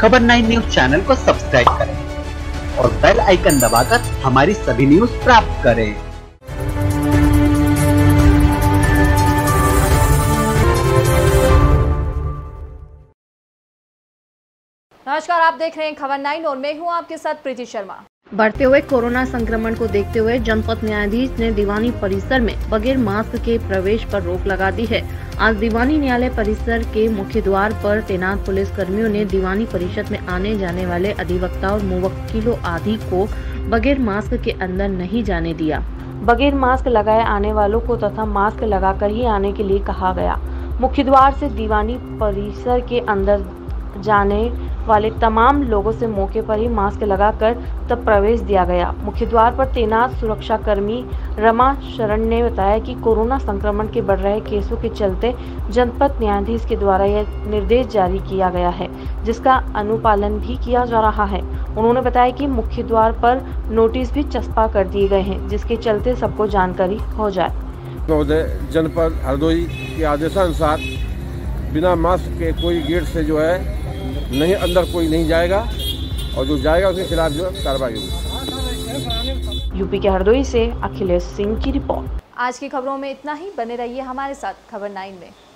खबर 9 news channel को subscribe करें और बेल आइकन दबाकर हमारी सभी न्यूज प्राप्त करें। नमस्कार, आप देख रहे हैं खबर 9 और मैं हूं आपके साथ प्रीति शर्मा। बढ़ते हुए कोरोना संक्रमण को देखते हुए जनपद न्यायाधीश ने दीवानी परिसर में बगैर मास्क के प्रवेश पर रोक लगा दी है। आज दीवानी न्यायालय परिसर के मुख्य द्वार पर तैनात पुलिस कर्मियों ने दीवानी परिषद में आने जाने वाले अधिवक्ता और मुवक्किलों आदि को बगैर मास्क के अंदर नहीं जाने दिया। बगैर मास्क लगाए आने वालों को तथा मास्क लगाकर ही आने के लिए कहा गया। मुख्य द्वार से दीवानी परिसर के अंदर जाने वाले तमाम लोगों से मौके पर ही मास्क लगाकर तब प्रवेश दिया गया। मुख्य द्वार पर तैनात सुरक्षा कर्मी रमा शरण ने बताया कि कोरोना संक्रमण के बढ़ रहे केसों के चलते जनपद न्यायाधीश के द्वारा यह निर्देश जारी किया गया है, जिसका अनुपालन भी किया जा रहा है। उन्होंने बताया कि मुख्य द्वार पर नोटिस भी चस्पा कर दिए गए हैं, जिसके चलते सबको जानकारी हो जाए। जनपद हरदोई के आदेशानुसार बिना मास्क के कोई गेट से जो है नहीं, अंदर कोई नहीं जाएगा और जो जाएगा उसके खिलाफ जो कार्रवाई होगी। यूपी के हरदोई से अखिलेश सिंह की रिपोर्ट। आज की खबरों में इतना ही। बने रहिए हमारे साथ खबर 9 में।